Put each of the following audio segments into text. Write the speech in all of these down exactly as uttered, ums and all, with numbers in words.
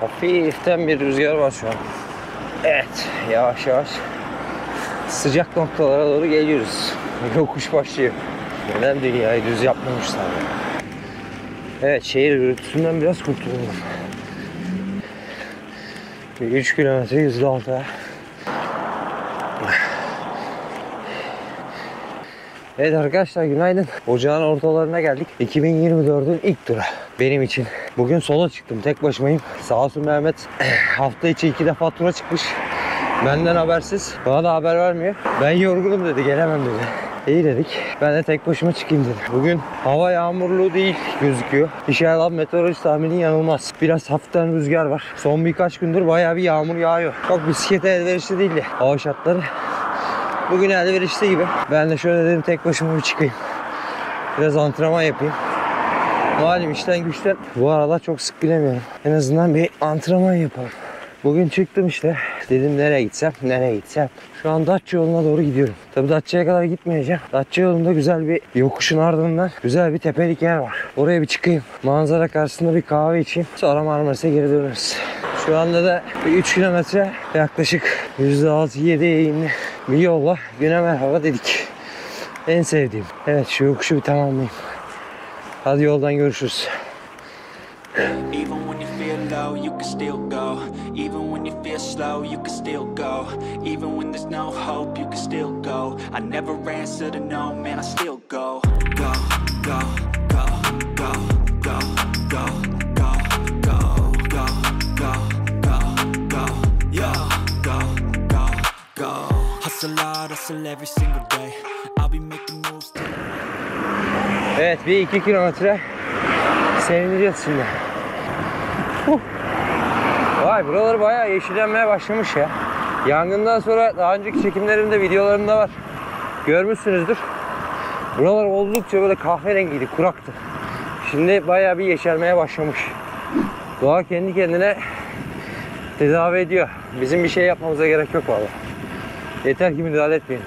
Hafiften bir rüzgar var şu an. Evet, yavaş yavaş sıcak noktalara doğru geliyoruz. Yokuş başlıyor. Neden dünyayı düz yapmamışlar? Evet, şehir gürültüsünden biraz kurtuldum. üç kilometre yüzde altı. Evet arkadaşlar, günaydın. Ocağın ortalarına geldik. iki bin yirmi dördün ilk turu benim için. Bugün sola çıktım, tek başımayım. Sağ olsun Mehmet hafta içi iki defa tura çıkmış. Benden habersiz. Bana da haber vermiyor. Ben yorgunum dedi, gelemem dedi. İyi dedik. Ben de tek başıma çıkayım dedim. Bugün hava yağmurlu değil gözüküyor. İnşallah meteoroloji tahmini yanılmaz. Biraz hafiften rüzgar var. Son birkaç gündür bayağı bir yağmur yağıyor. Çok bisiklete elverişli değil de hava şartları. Bugün elverişli gibi. Ben de şöyle dedim, tek başıma bir çıkayım. Biraz antrenman yapayım. Malum işten güçten bu aralar çok sık bilemiyorum. En azından bir antrenman yapalım. Bugün çıktım işte. Dedim nereye gitsem, nereye gitsem. Şu an Datça yoluna doğru gidiyorum. Tabii Datça'ya kadar gitmeyeceğim. Datça yolunda güzel bir yokuşun ardından güzel bir tepelik yer var. Oraya bir çıkayım. Manzara karşısında bir kahve içeyim. Sonra Marmaris'e geri döneriz. Şu anda da üç kilometre yaklaşık yüzde altı yedi eğimli bir yolla güne merhaba dedik. En sevdiğim. Evet, şu yokuşu bir tamamlayayım. Hadi yoldan görüşürüz. Even when you feel low, you can still go. Even when you feel slow, you can still go. Even when there's no hope, you can still go. I never answer to no, man, I still go. Go, go, go, go, go, go, go, go, go, go, go, go, yo, go, go, go. Hustle hard, hustle every single day. I'll be making moves. Evet, bir iki kilometre sevineceğiz şimdi. Uh. Vay, buralar bayağı yeşillenmeye başlamış ya. Yangından sonra daha önceki çekimlerimde, videolarımda var. Görmüşsünüzdür. Buralar oldukça böyle kahverengiydi, kuraktı. Şimdi bayağı bir yeşermeye başlamış. Doğa kendi kendine tedavi ediyor. Bizim bir şey yapmamıza gerek yok vallahi. Yeter ki müdahale etmeyin.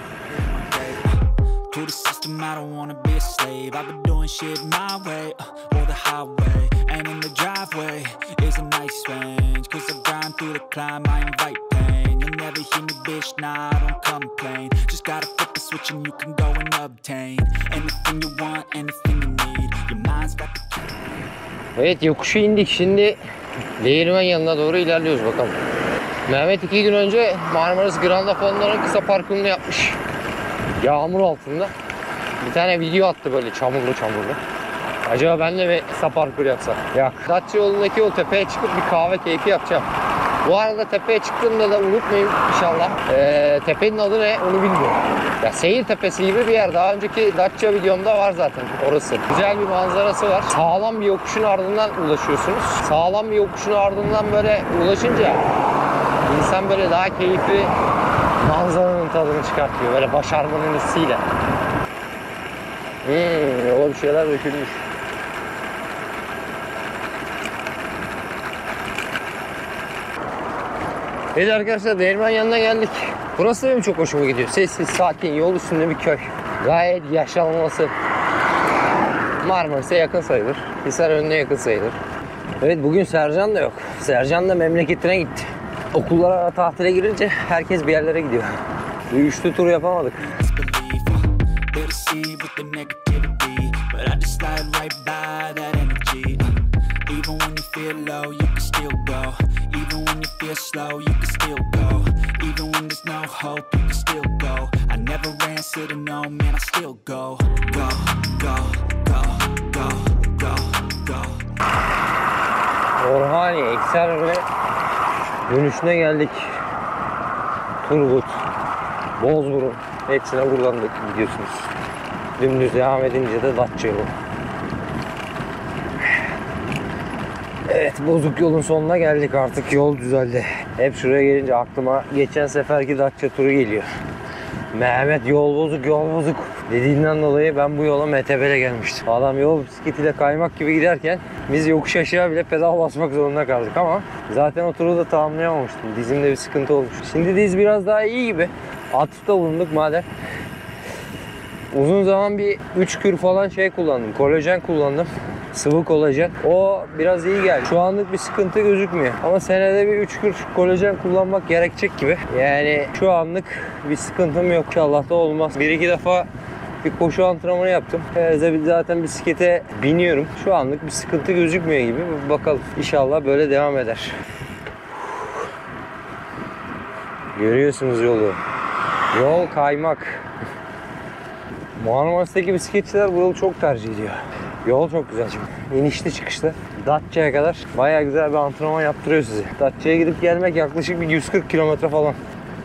To the system, I don't wanna be a slave. I've been doing shit my way, uh, or the highway. And in the driveway is a nice range. Cause I grind through the climb, I invite pain. You'll never hear me, bitch, nah, I don't complain. Just gotta flip the switch and you can go and obtain anything you want, anything you need. Your mind's got the key. Evet, yokuşu indik. Şimdi Değirmen yanına doğru ilerliyoruz bakalım. Mehmet iki gün önce Marmaris Granda Fondo'nun kısa parkurunu yapmış. Yağmur altında. Bir tane video attı böyle çamurlu çamurlu. Acaba ben de mi kısa parkur yapsam? Ya Datça yolundaki o tepeye çıkıp bir kahve keyfi yapacağım. Bu arada tepeye çıktığımda da unutmayın inşallah. Ee, tepenin adı ne onu bilmiyorum. Ya seyir tepesi gibi bir yer. Daha önceki Datça videomda var zaten orası. Güzel bir manzarası var. Sağlam bir yokuşun ardından ulaşıyorsunuz. Sağlam bir yokuşun ardından böyle ulaşınca insan böyle daha keyifli manzaranın tadını çıkartıyor. Böyle başarmanın hissiyle. Hmm, yola bir şeyler dökülmüş. Evet arkadaşlar, Değirmen yanına geldik. Burası benim çok hoşuma gidiyor. Sessiz, sakin, yol üstünde bir köy. Gayet yaşanılması. Marmaris'e yakın sayılır. Hisarönü'ne yakın sayılır. Evet, bugün Sercan da yok. Sercan da memleketine gitti. Okullara tatile girince herkes bir yerlere gidiyor. Bir üçlü tur yapamadık. Orhaniye, Eksarönü dönüşüne geldik. Turgut, Bozburun, hepsine kullandık biliyorsunuz. Dümdüz devam edince de Datça yolu. Evet, bozuk yolun sonuna geldik, artık yol düzeldi. Hep şuraya gelince aklıma geçen seferki Datça turu geliyor. Mehmet yol bozuk, yol bozuk dediğinden dolayı ben bu yola M T B'le gelmiştim. Adam yol bisikletiyle kaymak gibi giderken biz yokuş aşağı bile pedal basmak zorunda kaldık ama zaten o turu da tamamlayamamıştım. Dizimde bir sıkıntı olmuş. Şimdi diz biraz daha iyi gibi. Atıfta bulunduk madem. Uzun zaman bir üç kür falan şey kullandım. Kolajen kullandım. sıvı kolajen. O biraz iyi geldi. Şu anlık bir sıkıntı gözükmüyor. Ama senede bir üç kuruş kolajen kullanmak gerekecek gibi. Yani şu anlık bir sıkıntım yok. İnşallah da olmaz. Bir iki defa bir koşu antrenmanı yaptım. Ee, zaten bisiklete biniyorum. Şu anlık bir sıkıntı gözükmüyor gibi. Bakalım. İnşallah böyle devam eder. Görüyorsunuz yolu. Yol kaymak. Marmaris'teki bisikletçiler bu yolu çok tercih ediyor. Yol çok güzel şimdi. İnişli çıkışlı. Datça'ya kadar bayağı güzel bir antrenman yaptırıyor sizi. Datça'ya gidip gelmek yaklaşık bir yüz kırk kilometre falan.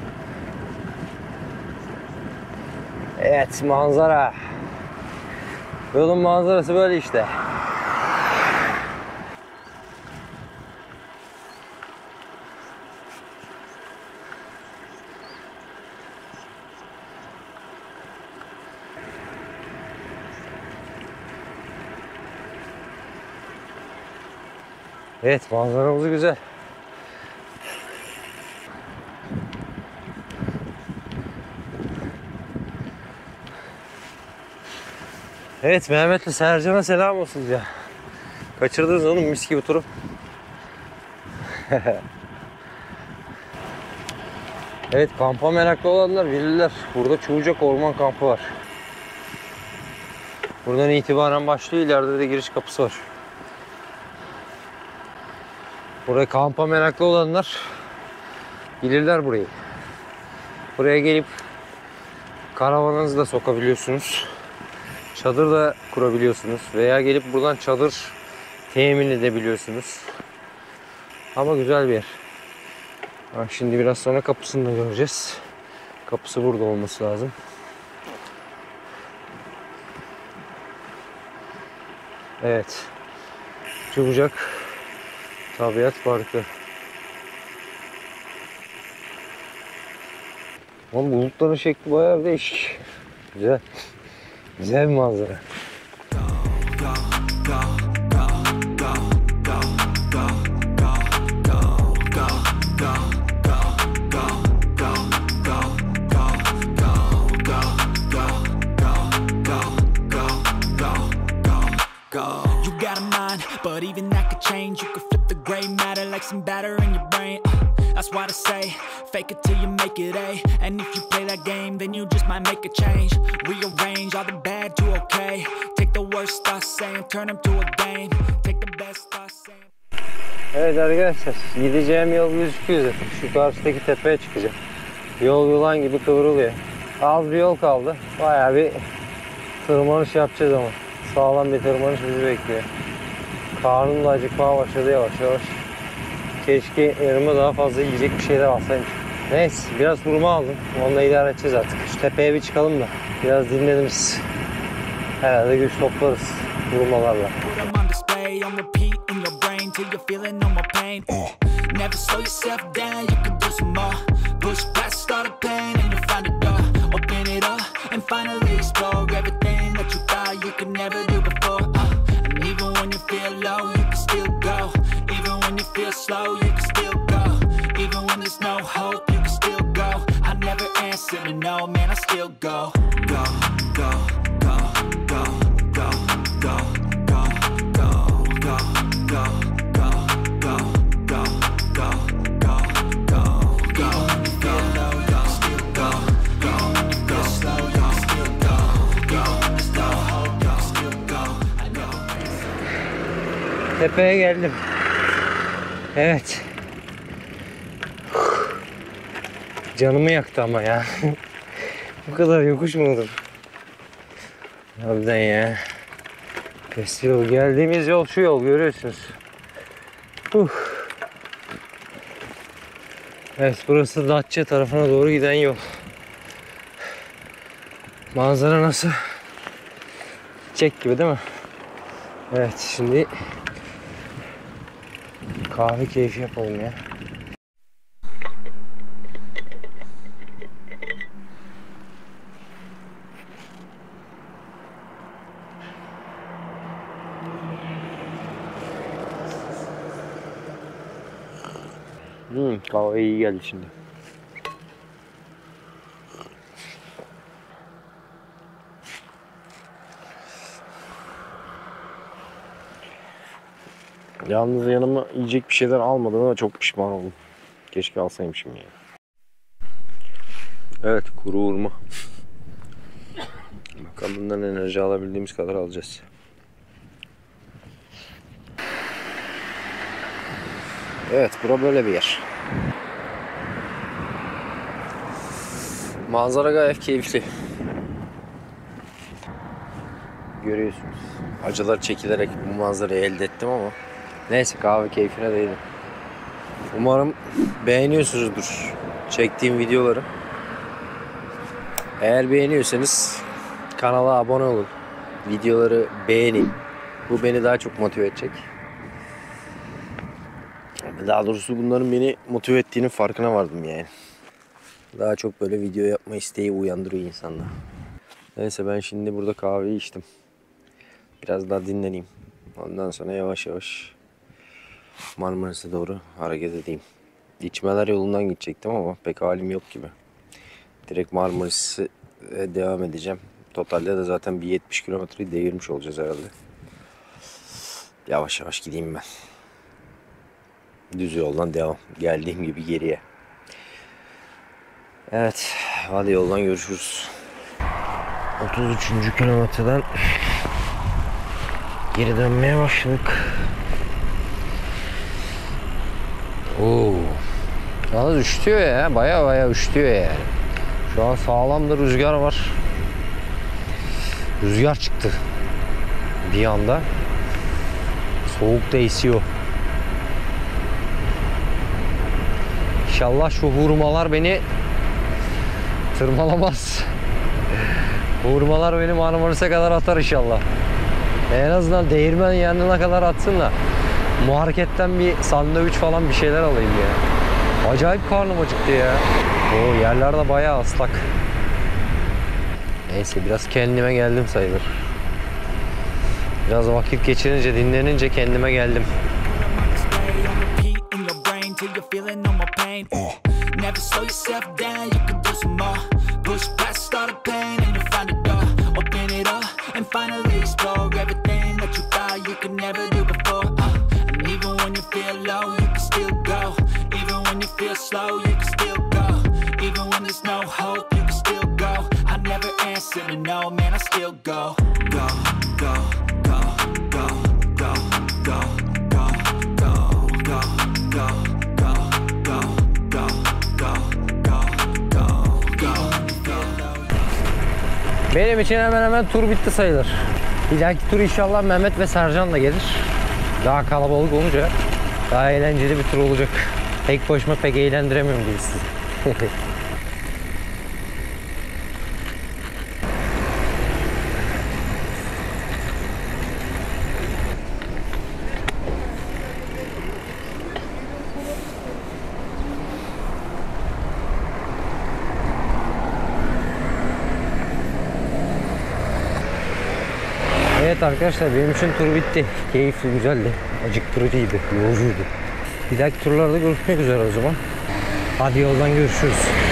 Evet, manzara. Yolun manzarası böyle işte. Evet, manzaramız güzel. Evet, Mehmet'le Sercan'a selam olsun ya. Kaçırdınız oğlum mis gibi turu. Evet, kampa meraklı olanlar bilirler. Burada Çubucak Orman Kampı var. Buradan itibaren başlıyor. İleride de giriş kapısı var. Buraya kampa meraklı olanlar bilirler burayı. Buraya gelip karavanınızı da sokabiliyorsunuz. Çadır da kurabiliyorsunuz. Veya gelip buradan çadır temin edebiliyorsunuz. Ama güzel bir yer. Bak şimdi biraz sonra kapısını da göreceğiz. Kapısı burada olması lazım. Evet. Çubucak Tabiat Parkı. Ama bulutların şekli bayağı değişik. Güzel. Güzel bir manzara. But even that could change. You could flip the gray matter like some batter in your brain. uh, That's why I say, fake it till you make it A. And if you play that game, then you just might make a change. Rearrange all the bad to okay. Take the worst thoughts saying, turn them to a game. Take the best thoughts saying. Evet arkadaşlar, gideceğim yol gözüküyor zaten. Şu karşıdaki tepeye çıkacağım. Yol yılan gibi kıvrılıyor. Az bir yol kaldı. Bayağı bir tırmanış yapacağız ama. Sağlam bir tırmanış bizi bekliyor. Karnım da acıkmaya başladı yavaş yavaş. Keşke yanıma daha fazla yiyecek bir şeyler alsaymış. Neyse, biraz hurma aldım. Onunla idare edeceğiz artık. Şu tepeye bir çıkalım da biraz dinleniriz. Herhalde güç toplarız hurmalarla. Slow, you can still go. Even when there's no hope, you can still go. I never answer to no, man, I still go. Go, go, go, go, go, go, go, go, go, go, go, go, go, go, go, go, go. Even when you feel low, you can still go. Even when you feel slow, you can still go. Even when there's no hope, you can still go. I know. Tepeye geldim. Evet. Canımı yaktı ama ya. Bu kadar yokuş mu olur? Harbiden ya. Pes yol. Geldiğimiz yol şu yol, görüyorsunuz. Uh. Evet, burası Datça tarafına doğru giden yol. Manzara nasıl? Çek gibi değil mi? Evet, şimdi kahve keyfi yapalım ya. Hmm, kahve iyi geldi şimdi. Yalnız yanıma yiyecek bir şeyler almadığıma çok pişman oldum. Keşke alsaymışım ya. Evet, kuru hurma. Bakalım bundan enerji alabildiğimiz kadar alacağız. Evet, bura böyle bir yer. Manzara gayet keyifli. Görüyorsunuz. Acılar çekilerek bu manzarayı elde ettim ama neyse, kahve keyfine değdim. Umarım beğeniyorsunuzdur çektiğim videoları. Eğer beğeniyorsanız kanala abone olun. Videoları beğenin. Bu beni daha çok motive edecek. Daha doğrusu bunların beni motive ettiğinin farkına vardım yani. Daha çok böyle video yapma isteği uyandırıyor insanda. Neyse, ben şimdi burada kahveyi içtim. Biraz daha dinleneyim. Ondan sonra yavaş yavaş Marmaris'e doğru hareket edeyim. İçmeler yolundan gidecektim ama pek halim yok gibi. Direkt Marmaris'e devam edeceğim. Totalde de zaten bir yetmiş kilometreyi devirmiş olacağız herhalde. Yavaş yavaş gideyim ben. Düz yoldan devam. Geldiğim gibi geriye. Evet. Hadi yoldan görüşürüz. otuz üçüncü kilometreden geri dönmeye başladık. Oo. Yalnız üşütüyor ya. Baya baya üşütüyor yani. Şu an sağlam da rüzgar var. Rüzgar çıktı. Bir anda. Soğuk da esiyor. İnşallah şu hurmalar beni tırmalamaz. Hurmalar beni Marmaris'e kadar atar inşallah. En azından değirmen yanına kadar atsın da marketten bir sandviç falan bir şeyler alayım ya. Acayip karnım acıktı ya. O yerler de bayağı ıslak. Neyse, biraz kendime geldim sayılır. Biraz vakit geçirince, dinlenince kendime geldim. No, man, I still go, go, go, go, go, go, go, go, go, go, go, go, go, go, go, go, go, go. Benim için hemen hemen tur bitti sayılır. Bir dahaki tur inşallah Mehmet ve Sercan da gelir. Daha kalabalık olunca daha eğlenceli bir tur olacak. Tek başıma pek eğlendiremiyorum gibi sizi. Evet arkadaşlar, benim için tur bitti. Keyifli, güzeldi. Acıktırıcıydı, yorucuydu. Bir dahaki turlarda görüşmek üzere o zaman. Hadi yoldan görüşürüz.